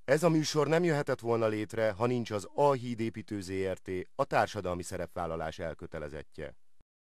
Ez a műsor nem jöhetett volna létre, ha nincs az A Hídépítő Zrt., a társadalmi szerepvállalás elkötelezettje.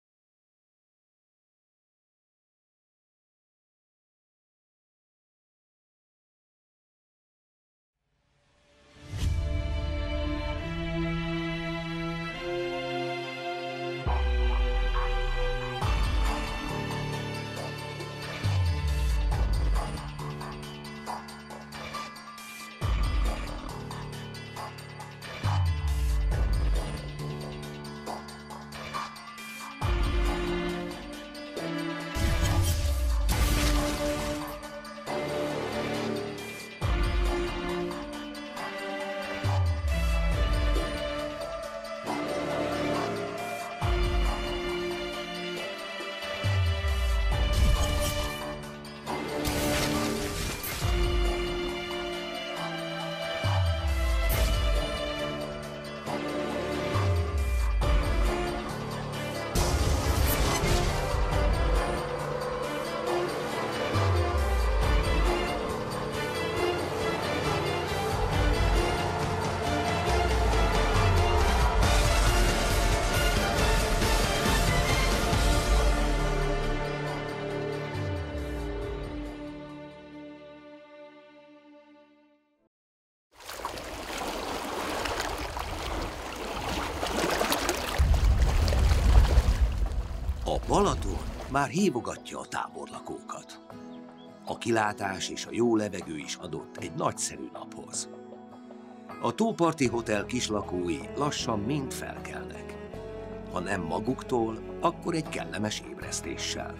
A Balaton már hívogatja a táborlakókat. A kilátás és a jó levegő is adott egy nagyszerű naphoz. A tóparti hotel kislakói lassan mind felkelnek. Ha nem maguktól, akkor egy kellemes ébresztéssel.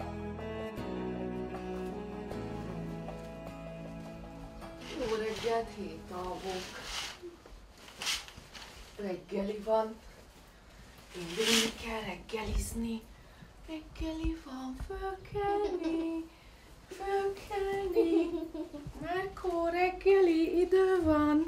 Jó reggelt, hétalvok! Reggeli van. Indulni kell reggelizni. Reggeli van, fölkelni. Márkó, reggeli, idő van.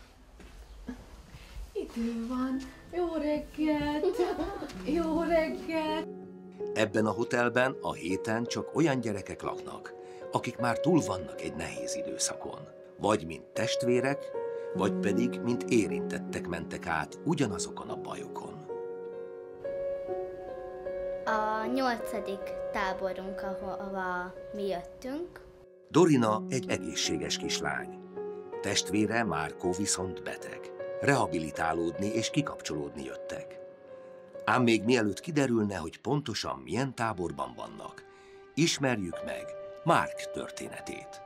Idő van. Jó reggelt. Jó reggelt. Ebben a hotelben a héten csak olyan gyerekek laknak, akik már túl vannak egy nehéz időszakon. Vagy mint testvérek, vagy pedig mint érintettek mentek át ugyanazokon a bajokon. A 8. táborunk, ahova mi jöttünk. Dorina egy egészséges kislány. Testvére Márkó viszont beteg. Rehabilitálódni és kikapcsolódni jöttek. Ám még mielőtt kiderülne, hogy pontosan milyen táborban vannak, ismerjük meg Mark történetét.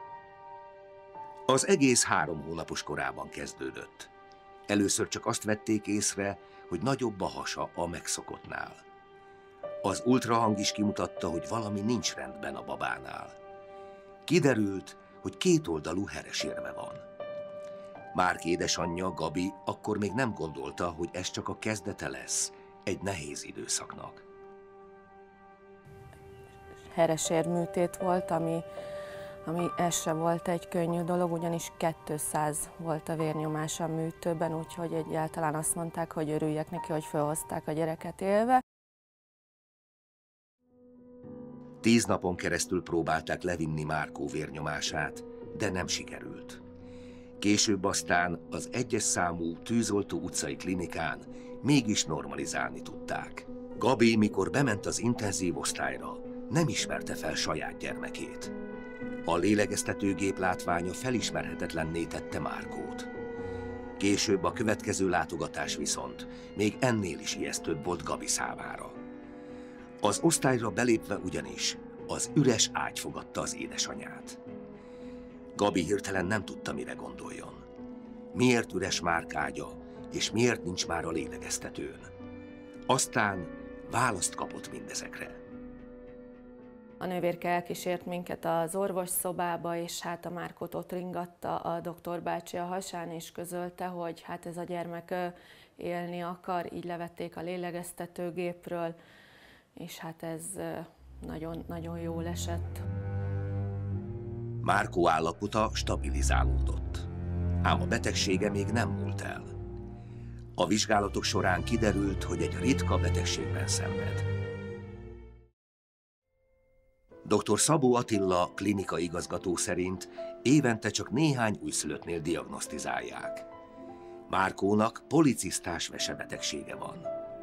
Az egész 3 hónapos korában kezdődött. Először csak azt vették észre, hogy nagyobb a hasa a megszokottnál. Az ultrahang is kimutatta, hogy valami nincs rendben a babánál. Kiderült, hogy kétoldalú heresérme van. Mark édesanyja, Gabi akkor még nem gondolta, hogy ez csak a kezdete lesz egy nehéz időszaknak. Heresérműtét volt, ami ez se volt egy könnyű dolog, ugyanis 200 volt a vérnyomás a műtőben, úgyhogy egyáltalán azt mondták, hogy örüljek neki, hogy felhozták a gyereket élve. 10 napon keresztül próbálták levinni Márkó vérnyomását, de nem sikerült. Később aztán az 1-es számú Tűzoltó utcai klinikán mégis normalizálni tudták. Gabi, mikor bement az intenzív osztályra, nem ismerte fel saját gyermekét. A lélegeztetőgép látványa felismerhetetlenné tette Márkót. Később a következő látogatás viszont még ennél is ijesztőbb volt Gabi számára. Az osztályra belépve ugyanis az üres ágy fogadta az édesanyát. Gabi hirtelen nem tudta, mire gondoljon. Miért üres Márk ágya, és miért nincs már a lélegeztetőn? Aztán választ kapott mindezekre. A nővérke elkísért minket az orvosszobába, és hát a Márkot ott ringatta a doktor bácsi a hasán, és közölte, hogy hát ez a gyermek élni akar, így levették a lélegeztetőgépről, és hát ez nagyon jól esett. Márkó állapota stabilizálódott, ám a betegsége még nem múlt el. A vizsgálatok során kiderült, hogy egy ritka betegségben szenved. Dr. Szabó Attila klinika igazgató szerint évente csak néhány újszülöttnél diagnosztizálják. Márkónak policisztás vesebetegsége van.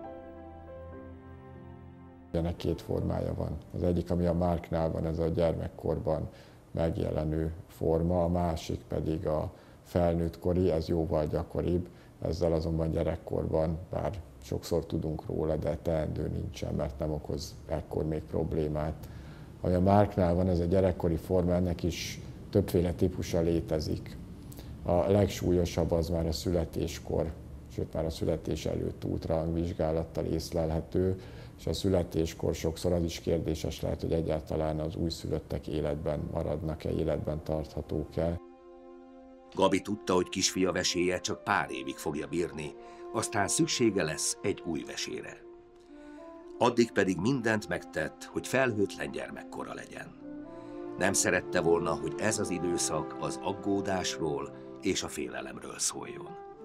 Ennek két formája van. Az egyik, ami a Márknál van, ez a gyermekkorban megjelenő forma, a másik pedig a felnőttkori, ez jóval gyakoribb, ezzel azonban gyerekkorban, bár sokszor tudunk róla, de teendő nincsen, mert nem okoz ekkor még problémát. Ami a Márknál van, ez a gyerekkori forma, ennek is többféle típusa létezik. A legsúlyosabb az már a születéskor, sőt már a születés előtt ultrahangvizsgálattal észlelhető, és a születéskor sokszor az is kérdéses lehet, hogy egyáltalán az újszülöttek életben maradnak-e, életben tarthatók-e. Gabi tudta, hogy kisfia veséje csak pár évig fogja bírni, aztán szüksége lesz egy új vesére. Addig pedig mindent megtett, hogy felhőtlen gyermekkora legyen. Nem szerette volna, hogy ez az időszak az aggódásról és a félelemről szóljon.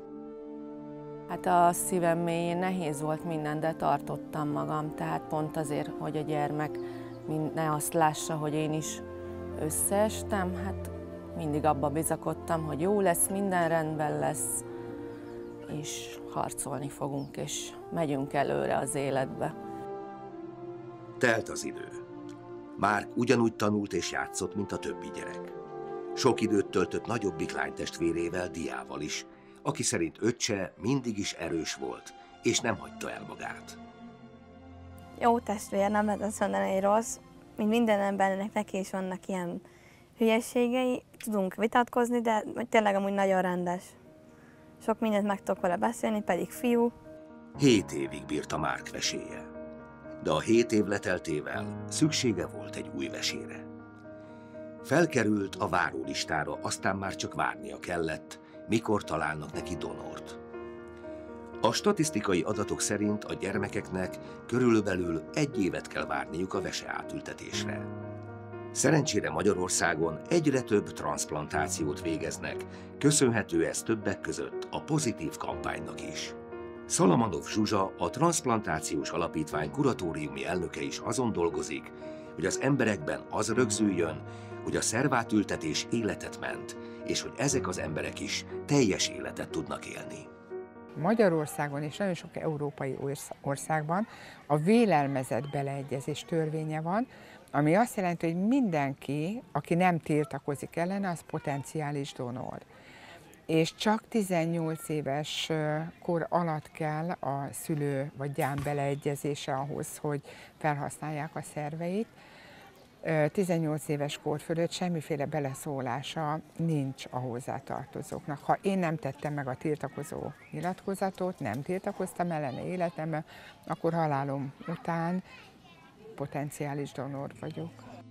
Hát a szívem mélyén nehéz volt minden, de tartottam magam, tehát pont azért, hogy a gyermek ne azt lássa, hogy én is összeestem, hát mindig abba bizakodtam, hogy jó lesz, minden rendben lesz, és harcolni fogunk, és megyünk előre az életbe. Telt az idő. Márk ugyanúgy tanult és játszott, mint a többi gyerek. Sok időt töltött nagyobbik lánytestvérével, Diával is, aki szerint öccse mindig is erős volt, és nem hagyta el magát. Jó testvér, nem lehet azt mondani, hogy rossz. Mint minden embernek, neki is vannak ilyen hülyeségei. Tudunk vitatkozni, de tényleg amúgy nagyon rendes. Sok mindent meg tudok vele beszélni, pedig fiú. 7 évig bírta Márk veséje. De a 7 év leteltével szüksége volt egy új vesére. Felkerült a várólistára, aztán már csak várnia kellett, mikor találnak neki donort. A statisztikai adatok szerint a gyermekeknek körülbelül 1 évet kell várniuk a veseátültetésre. Szerencsére Magyarországon egyre több transzplantációt végeznek, köszönhető ez többek között a pozitív kampánynak is. Szalamanov Zsuzsa, a Transzplantációs Alapítvány kuratóriumi elnöke is azon dolgozik, hogy az emberekben az rögzüljön, hogy a szervátültetés életet ment, és hogy ezek az emberek is teljes életet tudnak élni. Magyarországon és nagyon sok európai országban a vélelmezett beleegyezés törvénye van, ami azt jelenti, hogy mindenki, aki nem tiltakozik ellene, az potenciális donor. És csak 18 éves kor alatt kell a szülő vagy gyám beleegyezése ahhoz, hogy felhasználják a szerveit. 18 éves kor fölött semmiféle beleszólása nincs a hozzátartozóknak. Ha én nem tettem meg a tiltakozó nyilatkozatot, nem tiltakoztam ellene életemben, akkor halálom után potenciális donor vagyok.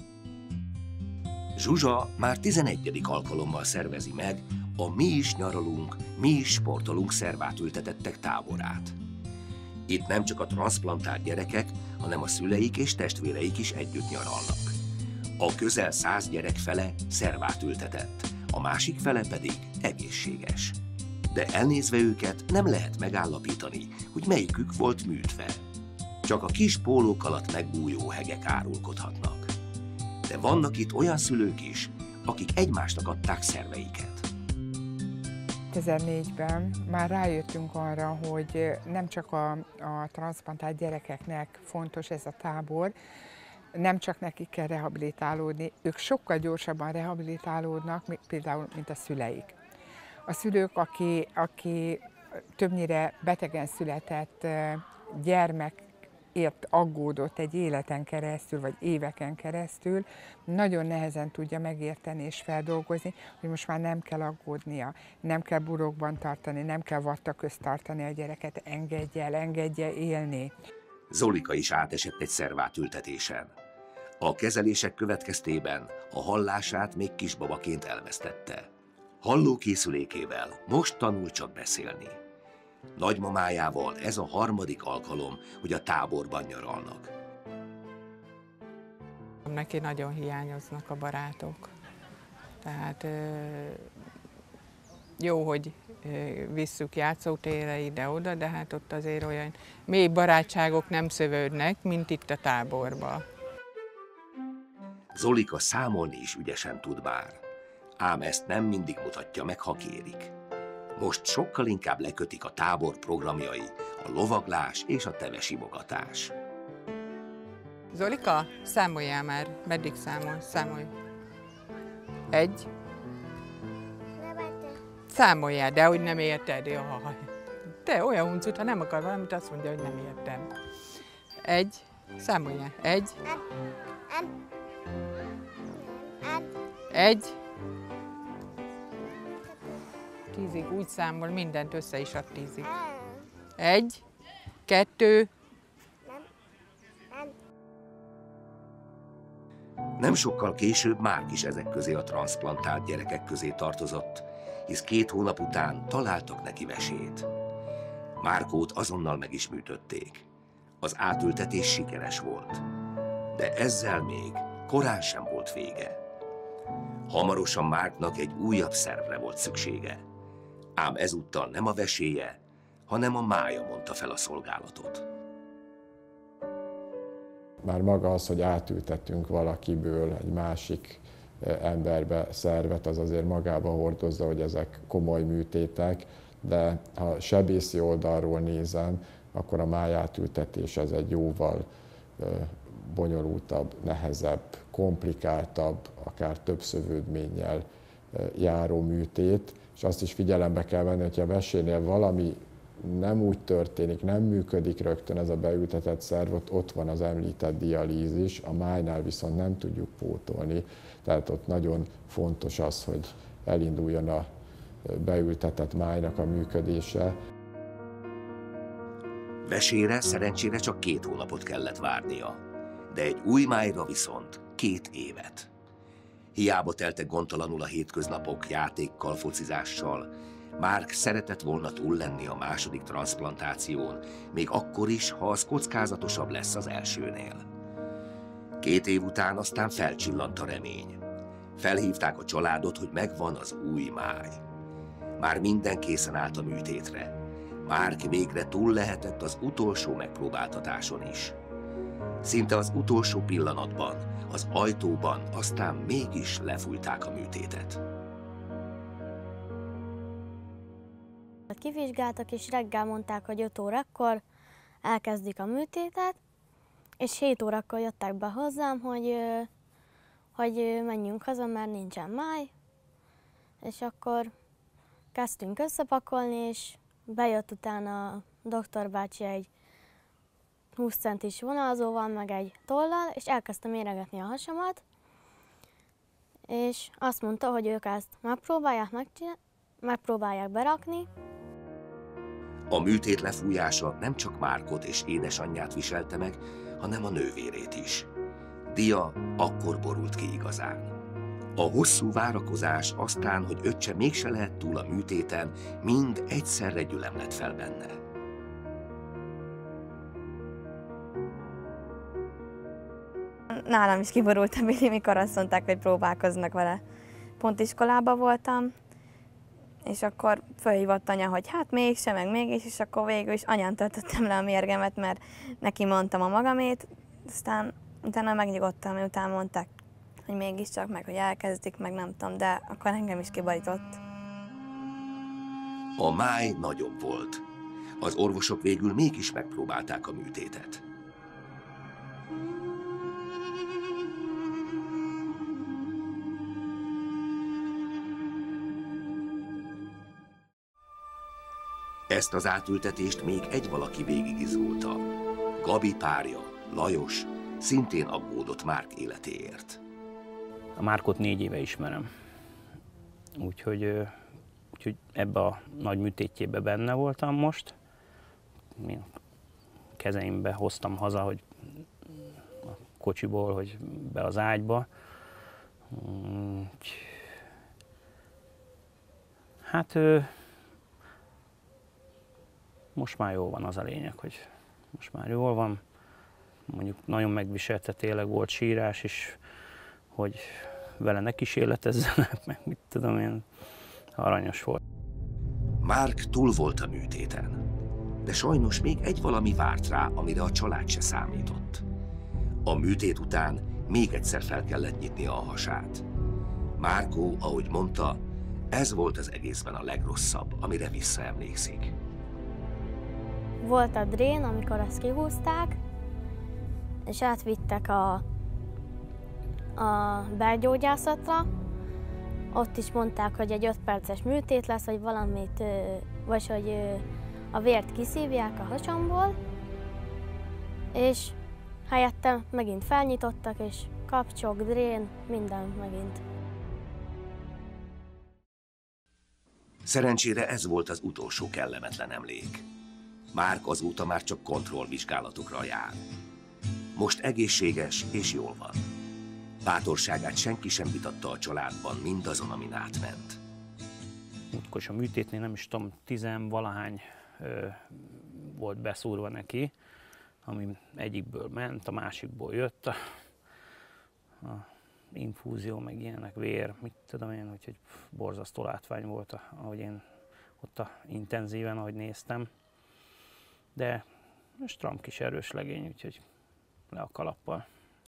Zsuzsa már 11. alkalommal szervezi meg a Mi is nyaralunk, mi is sportolunk szervátültetettek táborát. Itt nem csak a transzplantált gyerekek, hanem a szüleik és testvéreik is együtt nyaralnak. A közel 100 gyerek fele szervátültetett, a másik fele pedig egészséges. De elnézve őket nem lehet megállapítani, hogy melyikük volt műtve. Csak a kis pólók alatt megbújó hegek árulkodhatnak. De vannak itt olyan szülők is, akik egymásnak adták szerveiket. 2004-ben már rájöttünk arra, hogy nem csak a transzplantált gyerekeknek fontos ez a tábor, nem csak nekik kell rehabilitálódni, ők sokkal gyorsabban rehabilitálódnak, például, mint a szüleik. A szülők, aki többnyire betegen született gyermekért aggódott egy életen keresztül, vagy éveken keresztül, nagyon nehezen tudja megérteni és feldolgozni, hogy most már nem kell aggódnia, nem kell burokban tartani, nem kell vatta közt tartani a gyereket, engedje élni. Zolika is átesett egy szervátültetésen. A kezelések következtében a hallását még kisbabaként elvesztette. Hallókészülékével most tanul csak beszélni. Nagymamájával ez a 3. alkalom, hogy a táborban nyaralnak. Neki nagyon hiányoznak a barátok. Tehát jó, hogy visszük játszótérre ide-oda, de hát ott azért olyan mély barátságok nem szövődnek, mint itt a táborban. Zolika számolni is ügyesen tud már, ám ezt nem mindig mutatja meg, ha kérik. Most sokkal inkább lekötik a tábor programjai, a lovaglás és a tevesimogatás. Zolika, számoljál már. Meddig számol? Számolj. 1. Számoljál, de hogy nem érted. Jaj. Te olyan huncut, ha nem akar valamit, azt mondja, hogy nem értem. 1. Számoljál. 1. 1. 10-ig úgy számol, mindent össze is ad 10-ig. 1. 2. Nem sokkal később Márk is ezek közé a transzplantált gyerekek közé tartozott, hisz 2 hónap után találtak neki vesét. Márkót azonnal meg is műtötték. Az átültetés sikeres volt. De ezzel még korán sem volt vége. Hamarosan Márknak egy újabb szervre volt szüksége. Ám ezúttal nem a veséje, hanem a mája mondta fel a szolgálatot. Már maga az, hogy átültettünk valakiből egy másik emberbe szervet, az azért magába hordozza, hogy ezek komoly műtétek, de ha sebészi oldalról nézem, akkor a májátültetés ez egy jóval bonyolultabb, nehezebb, komplikáltabb, akár több szövődménnyel járó műtét, és azt is figyelembe kell venni, hogy a vesénél valami nem úgy történik, nem működik rögtön ez a beültetett szerv, ott van az említett dialízis, a májnál viszont nem tudjuk pótolni, tehát ott nagyon fontos az, hogy elinduljon a beültetett májnak a működése. Vesére szerencsére csak 2 hónapot kellett várnia, de egy új májra viszont 2 évet. Hiába teltek gondtalanul a hétköznapok játékkal, focizással, Márk szeretett volna túl lenni a második transzplantáción, még akkor is, ha az kockázatosabb lesz az elsőnél. 2 év után aztán felcsillant a remény. Felhívták a családot, hogy megvan az új máj. Már minden készen állt a műtétre. Márk végre túl lehetett az utolsó megpróbáltatáson is. Szinte az utolsó pillanatban, az ajtóban aztán mégis lefújták a műtétet. Kivizsgáltak, és reggel mondták, hogy 5 órakor elkezdik a műtétet, és 7 órakor jöttek be hozzám, hogy menjünk haza, mert nincsen máj, és akkor kezdtünk összepakolni, és bejött utána a doktor bácsi egy 20 centis vonalzóval, meg egy tollal, és elkezdte méregetni a hasamat, és azt mondta, hogy ők ezt megpróbálják berakni. A műtét lefújása nem csak Márkot és édesanyját viselte meg, hanem a nővérét is. Dia akkor borult ki igazán. A hosszú várakozás aztán, hogy öccse mégse lehet túl a műtéten, mind egyszerre gyülemlett fel benne. Nálam is kiborult a Billy, mikor azt mondták, hogy próbálkoznak vele. Pont iskolában voltam, és akkor fölhívott anya, hogy hát mégse, meg mégis, és akkor végül is anyán töltöttem le a mérgemet, mert neki mondtam a magamét, aztán utána megnyugodtam, miután mondták, hogy mégiscsak, meg hogy elkezdik, meg nem tudom, de akkor engem is kibarított. A máj nagyobb volt. Az orvosok végül mégis megpróbálták a műtétet. Ezt az átültetést még egy valaki végigizgulta. Gabi párja, Lajos, szintén aggódott Márk életéért. A Márkot 4 éve ismerem, úgyhogy ebbe a nagy műtétjébe benne voltam most. Én kezeimbe hoztam haza, hogy a kocsiból, hogy be az ágyba. Hát most már jól van, az a lényeg, hogy most már jól van. Mondjuk nagyon megviselte, tényleg volt sírás is, hogy vele ne kísérletezzenek, meg mit tudom én, aranyos volt. Márk túl volt a műtéten, de sajnos még egy valami várt rá, amire a család se számított. A műtét után még egyszer fel kellett nyitnia a hasát. Márkó, ahogy mondta, ez volt az egészben a legrosszabb, amire visszaemlékszik. Volt a drén, amikor azt kihúzták, és átvittek a belgyógyászatra. Ott is mondták, hogy egy 5 perces műtét lesz, vagy valamit, vagy hogy a vért kiszívják a hasamból, és helyette megint felnyitottak, és kapcsok, drén, minden megint. Szerencsére ez volt az utolsó kellemetlen emlék. Márk azóta már csak kontrollvizsgálatokra jár. Most egészséges és jól van. Bátorságát senki sem vitatta a családban mindazon, amin átment. Akkor a műtétnél nem is tudom, 10-valahány volt beszúrva neki, ami egyikből ment, a másikból jött. A infúzió, meg ilyenek, vér, mit tudom én, hogy borzasztó látvány volt, ahogy én ott intenzíven, ahogy néztem. De stram kis erős legény, úgyhogy le a kalappal.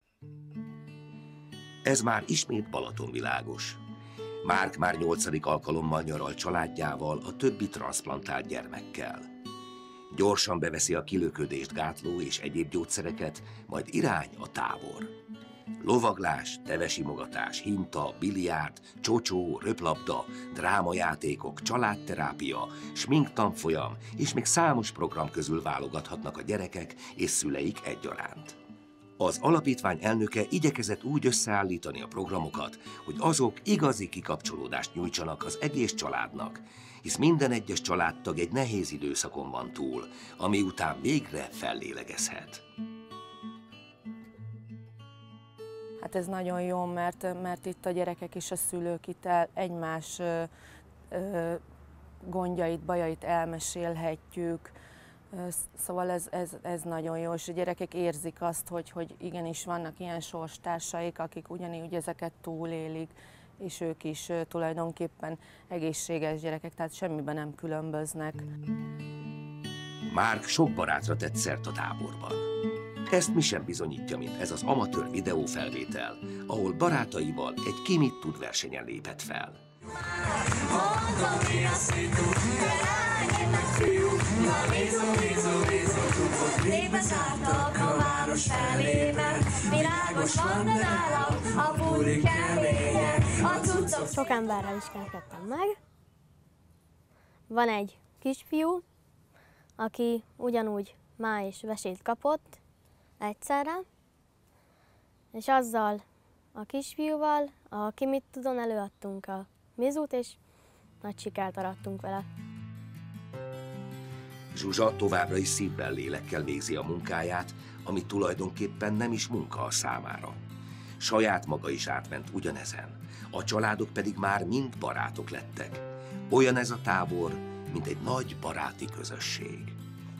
Ez már ismét Balatonvilágos. Márk már 8. alkalommal nyaral családjával, a többi transzplantált gyermekkel. Gyorsan beveszi a kilöködést gátló és egyéb gyógyszereket, majd irány a tábor. Lovaglás, tevesimogatás, hinta, biliárd, csocsó, röplabda, drámajátékok, családterápia, sminktanfolyam és még számos program közül válogathatnak a gyerekek és szüleik egyaránt. Az alapítvány elnöke igyekezett úgy összeállítani a programokat, hogy azok igazi kikapcsolódást nyújtsanak az egész családnak, hisz minden egyes családtag egy nehéz időszakon van túl, ami után végre fellélegezhet. Hát ez nagyon jó, mert itt a gyerekek és a szülők itt egymás gondjait, bajait elmesélhetjük. Szóval ez nagyon jó, és a gyerekek érzik azt, hogy igenis vannak ilyen sorstársaik, akik ugyanígy ezeket túlélik, és ők is tulajdonképpen egészséges gyerekek, tehát semmiben nem különböznek. Márk sok barátra tett szert a táborban. Ezt mi sem bizonyítja, mint ez az amatőr videófelvétel, ahol barátaival egy Ki mit tud versenyen lépett fel. Sok emberrel ismerkedtem meg. Van egy kisfiú, aki ugyanúgy máj és vesét kapott egyszerre, és azzal a kisfiúval a Ki mit tudon előadtunk a Mizut, és nagy sikert arattunk vele. Zsuzsa továbbra is szívvel, lélekkel végzi a munkáját, ami tulajdonképpen nem is munka a számára. Saját maga is átment ugyanezen, a családok pedig már mind barátok lettek. Olyan ez a tábor, mint egy nagy baráti közösség.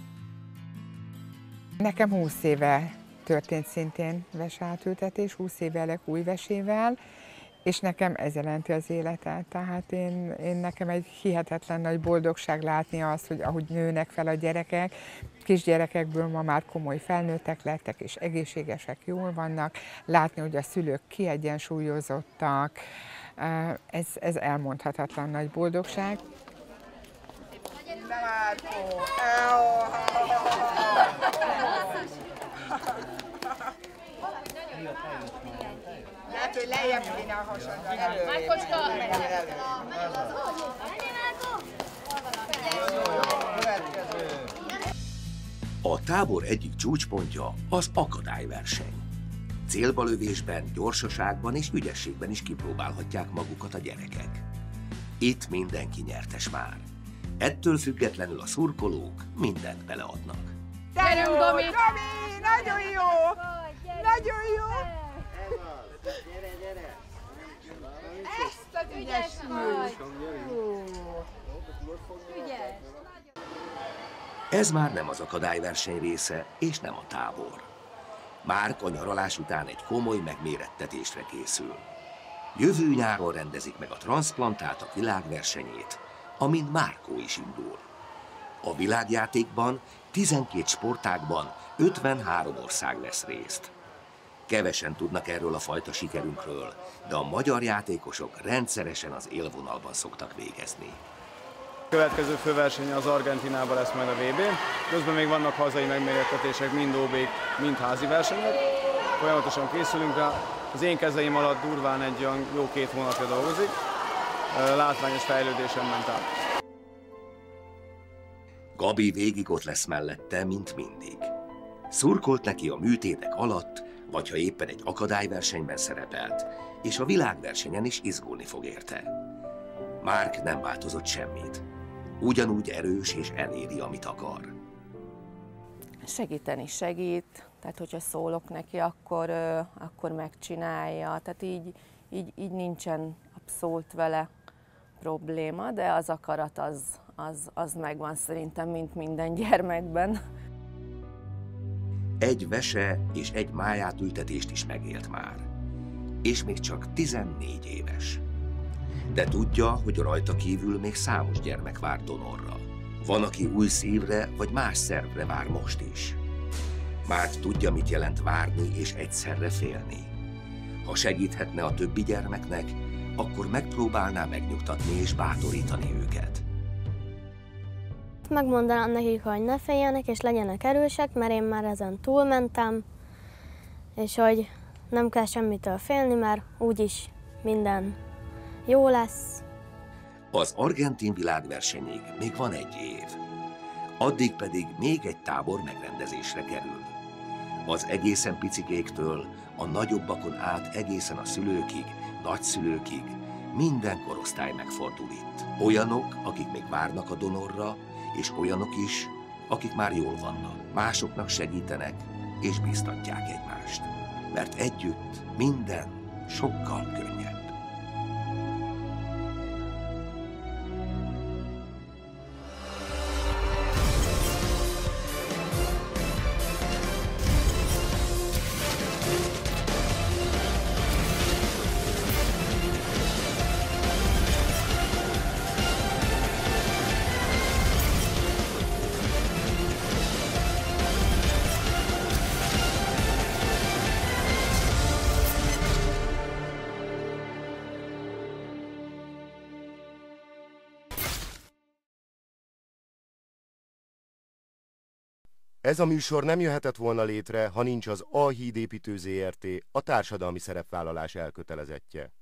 Nekem 20 éve történt szintén veseátültetés, 20 éve új vesével, és nekem ez jelenti az életet. Tehát én nekem egy hihetetlen nagy boldogság látni azt, hogy ahogy nőnek fel a gyerekek, kisgyerekekből ma már komoly felnőttek lettek, és egészségesek, jól vannak, látni, hogy a szülők kiegyensúlyozottak, ez elmondhatatlan nagy boldogság. Lehet, hogy lejjebb kéne a hasonló. Márkocska! A tábor egyik csúcspontja az akadályverseny. Célbalövésben, gyorsaságban és ügyességben is kipróbálhatják magukat a gyerekek. Itt mindenki nyertes már. Ettől függetlenül a szurkolók mindent beleadnak. Gyerünk, Domi! Domi! Nagyon jó! Nagyon jó! Gyere! Ezt az ügyes vagy! Ügyes! Ez már nem az akadályverseny része, és nem a tábor. Márk a nyaralás után egy komoly megmérettetésre készül. Jövő nyáron rendezik meg a transzplantáltak világversenyét, amin Márkó is indul. A világjátékban 12 sportágban 53 ország vesz részt. Kevesen tudnak erről a fajta sikerünkről, de a magyar játékosok rendszeresen az élvonalban szoktak végezni. A következő főverseny az Argentinában lesz majd a VB. Közben még vannak hazai megmérettetések, mind OB-k, mind házi versenyek. Folyamatosan készülünk rá. Az én kezeim alatt durván egy olyan jó 2 hónapja dolgozik. Látványos fejlődésen ment át. Gabi végig ott lesz mellette, mint mindig. Szurkolt neki a műtétek alatt, vagy ha éppen egy akadályversenyben szerepelt, és a világversenyen is izgulni fog érte. Márk nem változott semmit. Ugyanúgy erős és eléri, amit akar. Segíteni segít, tehát hogyha szólok neki, akkor megcsinálja. Tehát így nincsen abszolút vele probléma, de az akarat az megvan szerintem, mint minden gyermekben. Egy vese és egy májátültetést is megélt már. És még csak 14 éves. De tudja, hogy rajta kívül még számos gyermek vár donorra. Van, aki új szívre vagy más szervre vár most is. Már tudja, mit jelent várni és egyszerre félni. Ha segíthetne a többi gyermeknek, akkor megpróbálná megnyugtatni és bátorítani őket. Megmondanám nekik, hogy ne féljenek és legyenek erősek, mert én már ezen túlmentem, és hogy nem kell semmitől félni, mert úgyis minden jó lesz. Az argentin világversenyig még van 1 év. Addig pedig még egy tábor megrendezésre kerül. Az egészen picikéktől a nagyobbakon át egészen a szülőkig, nagyszülőkig minden korosztály megfordul itt. Olyanok, akik még várnak a donorra, és olyanok is, akik már jól vannak. Másoknak segítenek és bíztatják egymást. Mert együtt minden sokkal könnyebb. Ez a műsor nem jöhetett volna létre, ha nincs az A Hídépítő Zrt., a társadalmi szerepvállalás elkötelezettje.